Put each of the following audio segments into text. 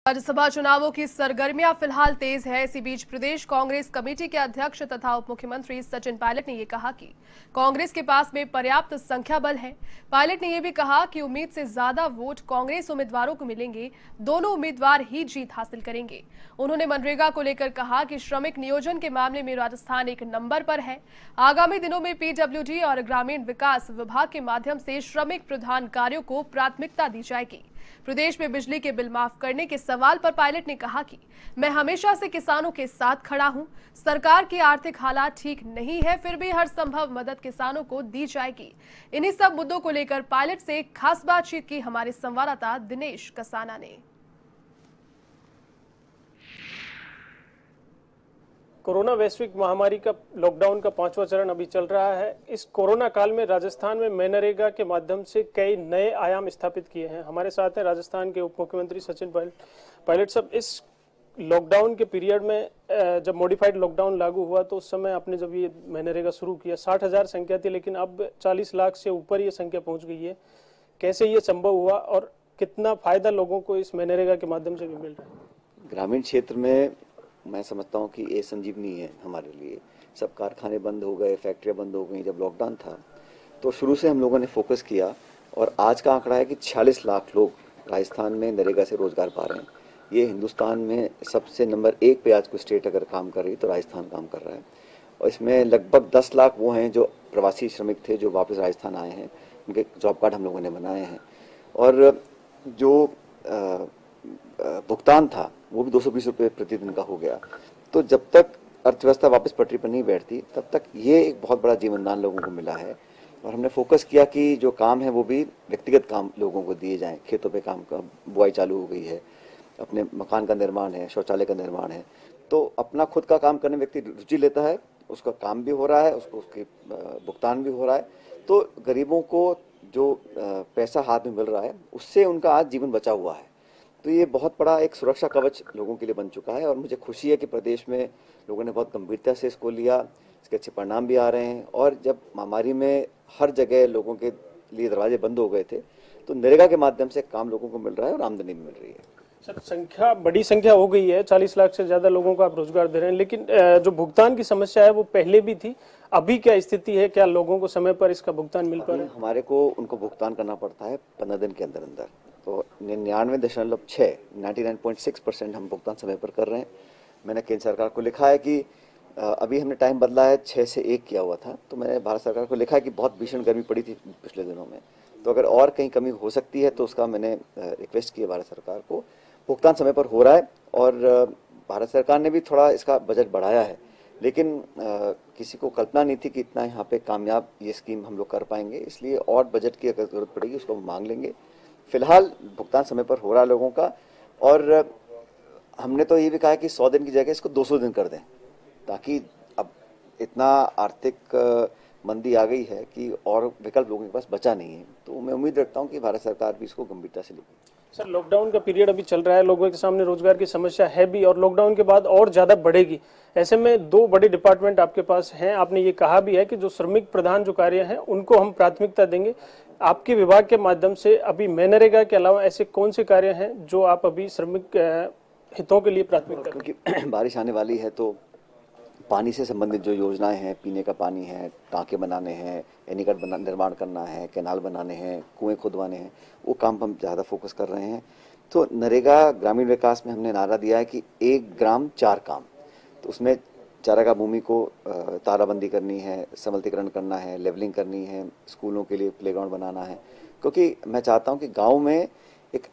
राज्यसभा चुनावों की सरगर्मियां फिलहाल तेज है। इसी बीच प्रदेश कांग्रेस कमेटी के अध्यक्ष तथा उप मुख्यमंत्री सचिन पायलट ने यह कहा कि कांग्रेस के पास में पर्याप्त संख्या बल है। पायलट ने यह भी कहा कि उम्मीद से ज्यादा वोट कांग्रेस उम्मीदवारों को मिलेंगे, दोनों उम्मीदवार ही जीत हासिल करेंगे। उन्होंने मनरेगा को लेकर कहा कि श्रमिक नियोजन के मामले में राजस्थान एक नंबर पर है। आगामी दिनों में पीडब्ल्यूडी और ग्रामीण विकास विभाग के माध्यम से श्रमिक प्रधान कार्यों को प्राथमिकता दी जाएगी। प्रदेश में बिजली के बिल माफ करने के सवाल पर पायलट ने कहा कि मैं हमेशा से किसानों के साथ खड़ा हूं। सरकार की आर्थिक हालात ठीक नहीं है, फिर भी हर संभव मदद किसानों को दी जाएगी। इन्हीं सब मुद्दों को लेकर पायलट से खास बातचीत की हमारे संवाददाता दिनेश कसाना ने। कोरोना वैश्विक महामारी का लॉकडाउन का 5वां चरण अभी चल रहा है। इस कोरोना काल में राजस्थान में मनरेगा के माध्यम से कई नए आयाम स्थापित किए हैं। हमारे साथ हैं राजस्थान के उप मुख्यमंत्री सचिन पायलट साहब। इस लॉकडाउन के पीरियड में जब मॉडिफाइड लॉकडाउन लागू हुआ तो उस समय आपने जब ये मनरेगा शुरू किया 60,000 संख्या थी, लेकिन अब 40 लाख से ऊपर ये संख्या पहुंच गई है। कैसे ये संभव हुआ और कितना फायदा लोगों को इस मनरेगा के माध्यम से भी मिल रहा है? ग्रामीण क्षेत्र में मैं समझता हूँ कि ये संजीवनी है हमारे लिए। सब कारखाने बंद हो गए, फैक्ट्रियाँ बंद हो गई जब लॉकडाउन था, तो शुरू से हम लोगों ने फोकस किया और आज का आंकड़ा है कि 46 लाख लोग राजस्थान में नरेगा से रोजगार पा रहे हैं। ये हिंदुस्तान में सबसे नंबर 1 पे आज कोई स्टेट अगर काम कर रही है तो राजस्थान काम कर रहा है। और इसमें लगभग 10 लाख वो हैं जो प्रवासी श्रमिक थे जो वापस राजस्थान आए हैं, उनके जॉब कार्ड हम लोगों ने बनाए हैं। और जो भुगतान था वो भी 220 रुपये प्रतिदिन का हो गया। तो जब तक अर्थव्यवस्था वापस पटरी पर नहीं बैठती तब तक ये एक बहुत बड़ा जीवनदान लोगों को मिला है। और हमने फोकस किया कि जो काम है वो भी व्यक्तिगत काम लोगों को दिए जाएं। खेतों पे काम का बुआई चालू हो गई है, अपने मकान का निर्माण है, शौचालय का निर्माण है। तो अपना खुद का काम करने व्यक्ति रुचि लेता है, उसका काम भी हो रहा है, उसको उसके भुगतान भी हो रहा है। तो गरीबों को जो पैसा हाथ में मिल रहा है उससे उनका आज जीवन बचा हुआ है। तो ये बहुत बड़ा एक सुरक्षा कवच लोगों के लिए बन चुका है। और मुझे खुशी है कि प्रदेश में लोगों ने बहुत गंभीरता से इसको लिया, इसके अच्छे परिणाम भी आ रहे हैं। और जब महामारी में हर जगह लोगों के लिए दरवाजे बंद हो गए थे तो नरेगा के माध्यम से काम लोगों को मिल रहा है और आमदनी भी मिल रही है। सर, बड़ी संख्या हो गई है, 40 लाख से ज्यादा लोगों को आप रोजगार दे रहे हैं, लेकिन जो भुगतान की समस्या है वो पहले भी थी। अभी क्या स्थिति है? क्या लोगों को समय पर इसका भुगतान मिल पा रहा है? हमारे को उनको भुगतान करना पड़ता है 15 दिन के अंदर अंदर। तो 99.6% हम भुगतान समय पर कर रहे हैं। मैंने केंद्र सरकार को लिखा है कि अभी हमने टाइम बदला है, 6 से 1 किया हुआ था। तो मैंने भारत सरकार को लिखा है कि बहुत भीषण गर्मी पड़ी थी पिछले दिनों में, तो अगर और कहीं कमी हो सकती है तो उसका मैंने रिक्वेस्ट किया भारत सरकार को। भुगतान समय पर हो रहा है और भारत सरकार ने भी थोड़ा इसका बजट बढ़ाया है, लेकिन किसी को कल्पना नहीं थी कि इतना यहाँ पे कामयाब ये स्कीम हम लोग कर पाएंगे। इसलिए और बजट की अगर जरूरत पड़ेगी उसको मांग लेंगे। फिलहाल भुगतान समय पर हो रहा है लोगों का। और हमने तो ये भी कहा कि 100 दिन की जगह इसको 200 दिन कर दें, ताकि अब इतना आर्थिक मंदी आ गई है कि और विकल्प लोगों के पास बचा नहीं है। तो मैं उम्मीद रखता हूँ कि भारत सरकार भी इसको गंभीरता से लेगी। सर, लॉकडाउन का पीरियड अभी चल रहा है, लोगों के सामने रोजगार की समस्या है भी और लॉकडाउन के बाद और ज्यादा बढ़ेगी। ऐसे में 2 बड़े डिपार्टमेंट आपके पास हैं। आपने ये कहा भी है कि जो श्रमिक प्रधान जो कार्य हैं उनको हम प्राथमिकता देंगे। आपके विभाग के माध्यम से अभी मनरेगा के अलावा ऐसे कौन से कार्य हैं जो आप अभी श्रमिक हितों के लिए प्राथमिकता? क्योंकि बारिश आने वाली है तो पानी से संबंधित जो योजनाएं हैं, पीने का पानी है, टाँके बनाने हैं, एनीकट निर्माण करना है, कैनाल बनाने हैं, कुएं खुदवाने हैं, वो काम हम ज़्यादा फोकस कर रहे हैं। तो नरेगा ग्रामीण विकास में हमने नारा दिया है कि 1 ग्राम 4 काम। तो उसमें चारागाह भूमि को ताराबंदी करनी है, समतलीकरण करना है, लेवलिंग करनी है, स्कूलों के लिए प्लेग्राउंड बनाना है। क्योंकि मैं चाहता हूँ कि गाँव में एक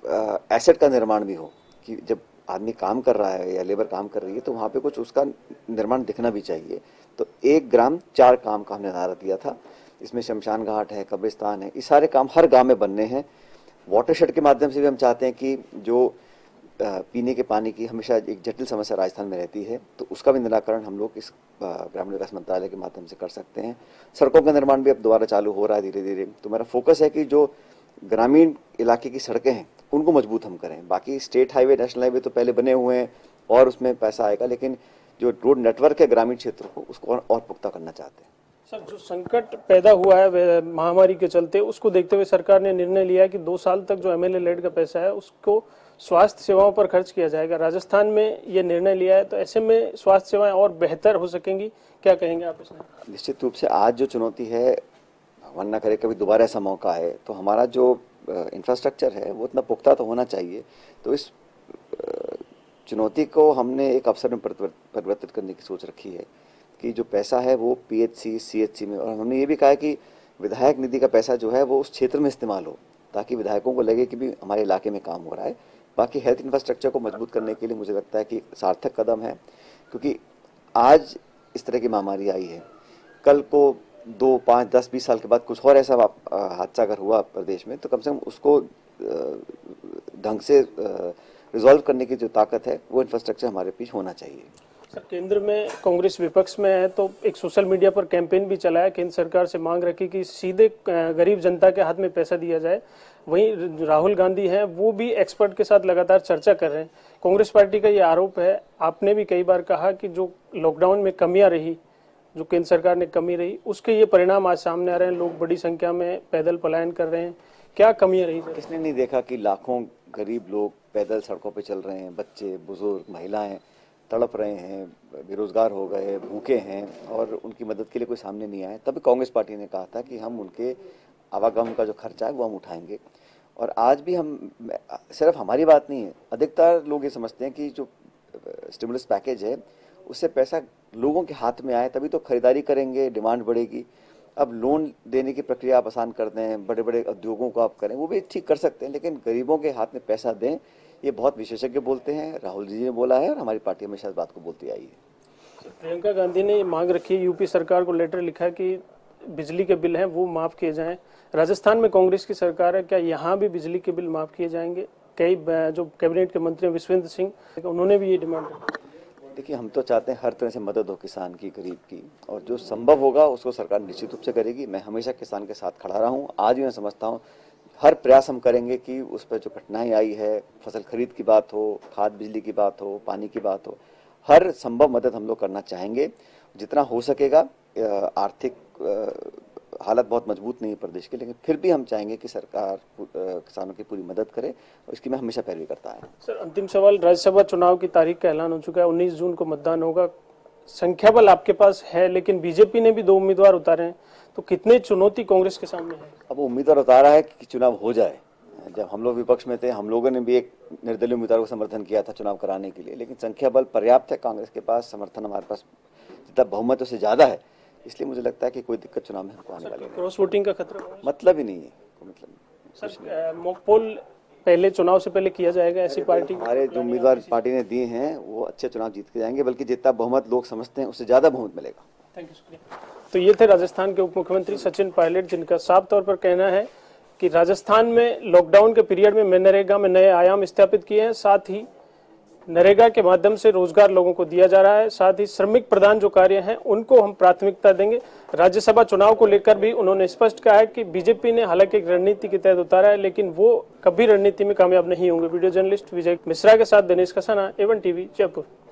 एसेट का निर्माण भी हो, कि जब आदमी काम कर रहा है या लेबर काम कर रही है तो वहाँ पे कुछ उसका निर्माण दिखना भी चाहिए। तो 1 ग्राम 4 काम का हमने नारा दिया था। इसमें शमशान घाट है, कब्रिस्तान है, ये सारे काम हर गांव में बनने हैं। वाटरशेड के माध्यम से भी हम चाहते हैं कि जो पीने के पानी की हमेशा एक जटिल समस्या राजस्थान में रहती है, तो उसका भी निराकरण हम लोग इस ग्रामीण विकास मंत्रालय के माध्यम से कर सकते हैं। सड़कों का निर्माण भी अब दोबारा चालू हो रहा है धीरे धीरे। तो मेरा फोकस है कि जो ग्रामीण इलाके की सड़कें हैं उनको मजबूत हम करें। बाकी स्टेट हाईवे, नेशनल हाईवे तो पहले बने हुए हैं और उसमें पैसा आएगा, लेकिन जो रोड नेटवर्क है ग्रामीण क्षेत्र को उसको और पुख्ता करना चाहते हैं। सर, जो संकट पैदा हुआ है महामारी के चलते, उसको देखते हुए सरकार ने निर्णय लिया कि 2 साल तक जो एमएलए लेड का पैसा है उसको स्वास्थ्य सेवाओं पर खर्च किया जाएगा। राजस्थान में ये निर्णय लिया है, तो ऐसे में स्वास्थ्य सेवाएं और बेहतर हो सकेंगी, क्या कहेंगे आप इसमें? निश्चित रूप से आज जो चुनौती है, भगवान ना करे कभी दोबारा ऐसा मौका है, तो हमारा जो इंफ्रास्ट्रक्चर है वो इतना पुख्ता तो होना चाहिए। तो इस चुनौती को हमने एक अवसर में परिवर्तित करने की सोच रखी है कि जो पैसा है वो PHC, CHC में, और हमने ये भी कहा है कि विधायक निधि का पैसा जो है वो उस क्षेत्र में इस्तेमाल हो, ताकि विधायकों को लगे कि भी हमारे इलाके में काम हो रहा है। बाकी हेल्थ इंफ्रास्ट्रक्चर को मजबूत करने के लिए मुझे लगता है कि सार्थक कदम है, क्योंकि आज इस तरह की महामारी आई है, कल को 2, 5, 10, 20 साल के बाद कुछ और ऐसा हादसा अगर हुआ प्रदेश में, तो कम से कम उसको ढंग से रिजॉल्व करने की जो ताकत है वो इंफ्रास्ट्रक्चर हमारे बीच होना चाहिए। सर, केंद्र में कांग्रेस विपक्ष में है, तो एक सोशल मीडिया पर कैंपेन भी चला है, केंद्र सरकार से मांग रखी कि सीधे गरीब जनता के हाथ में पैसा दिया जाए। वहीं राहुल गांधी हैं, वो भी एक्सपर्ट के साथ लगातार चर्चा कर रहे हैं। कांग्रेस पार्टी का ये आरोप है, आपने भी कई बार कहा कि जो लॉकडाउन में कमियां रही, जो केंद्र सरकार ने कमी रही, उसके ये परिणाम आज सामने आ रहे हैं। लोग बड़ी संख्या में पैदल पलायन कर रहे हैं, क्या कमियां रही? किसने नहीं देखा कि लाखों गरीब लोग पैदल सड़कों पे चल रहे हैं, बच्चे, बुजुर्ग, महिलाएं तड़प रहे हैं, बेरोजगार हो गए, भूखे हैं, और उनकी मदद के लिए कोई सामने नहीं आया। तभी कांग्रेस पार्टी ने कहा था कि हम उनके आवागमन का जो खर्चा है वो हम उठाएंगे। और आज भी हम, सिर्फ हमारी बात नहीं है, अधिकतर लोग ये समझते हैं कि जो स्टिमुलस पैकेज है उससे पैसा लोगों के हाथ में आए तभी तो खरीदारी करेंगे, डिमांड बढ़ेगी। अब लोन देने की प्रक्रिया आप आसान कर दें, बड़े बड़े उद्योगों को आप करें, वो भी ठीक कर सकते हैं, लेकिन गरीबों के हाथ में पैसा दें, ये बहुत विशेषज्ञ बोलते हैं, राहुल जी ने बोला है, और हमारी पार्टी हमेशा इस बात को बोलती आई है। प्रियंका गांधी ने मांग रखी है, यूपी सरकार को लेटर लिखा कि बिजली के बिल हैं वो माफ किए जाएं। राजस्थान में कांग्रेस की सरकार है, क्या यहाँ भी बिजली के बिल माफ किए जाएंगे? कई जो कैबिनेट के मंत्री विश्वेंद्र सिंह, उन्होंने भी ये डिमांड रखी। देखिए, हम तो चाहते हैं हर तरह से मदद हो किसान की, गरीब की, और जो संभव होगा उसको सरकार निश्चित रूप से करेगी। मैं हमेशा किसान के साथ खड़ा रहा हूँ, आज भी मैं समझता हूँ हर प्रयास हम करेंगे कि उस पर जो कठिनाई आई है, फसल खरीद की बात हो, खाद बिजली की बात हो, पानी की बात हो, हर संभव मदद हम लोग करना चाहेंगे जितना हो सकेगा। आर्थिक हालत बहुत मजबूत नहीं है प्रदेश के, लेकिन फिर भी हम चाहेंगे कि सरकार किसानों की पूरी मदद करे, और इसकी मैं हमेशा पैरवी करता है। सर, अंतिम सवाल, राज्यसभा चुनाव की तारीख का ऐलान हो चुका है, 19 जून को मतदान होगा। संख्या बल आपके पास है, लेकिन बीजेपी ने भी 2 उम्मीदवार उतारे हैं, तो कितने चुनौती कांग्रेस के सामने है? अब उम्मीदवार उतारा है कि चुनाव हो जाए। जब हम लोग विपक्ष में थे, हम लोगों ने भी एक निर्दलीय उम्मीदवार को समर्थन किया था चुनाव कराने के लिए, लेकिन संख्या बल पर्याप्त है, कांग्रेस के पास समर्थन, हमारे पास जितना बहुमत उससे ज्यादा है, इसलिए मुझे लगता है कि कोई दिक्कत चुनाव में हमको आने वाली नहीं। क्रॉस वोटिंग का खतरा मतलब ही नहीं है, मतलब नहीं। सर, मॉक पोल पहले चुनाव से पहले किया जाएगा? ऐसी पार्टी, हमारे जो उम्मीदवार पार्टी ने दिए हैं वो अच्छे चुनाव जीत के जाएंगे, बल्कि जितना बहुमत लोग समझते हैं उससे ज्यादा बहुमत मिलेगा। थैंक यू, शुक्रिया। तो ये थे राजस्थान के उप मुख्यमंत्री सचिन पायलट, जिनका साफ तौर पर कहना है कि राजस्थान में लॉकडाउन के पीरियड में मनरेगा में नए आयाम स्थापित किए हैं, साथ ही नरेगा के माध्यम से रोजगार लोगों को दिया जा रहा है, साथ ही श्रमिक प्रधान जो कार्य हैं उनको हम प्राथमिकता देंगे। राज्यसभा चुनाव को लेकर भी उन्होंने स्पष्ट कहा है कि बीजेपी ने हालांकि एक रणनीति के तहत उतारा है, लेकिन वो कभी रणनीति में कामयाब नहीं होंगे। वीडियो जर्नलिस्ट विजय मिश्रा के साथ दिनेश खसाना, A1 TV, जयपुर।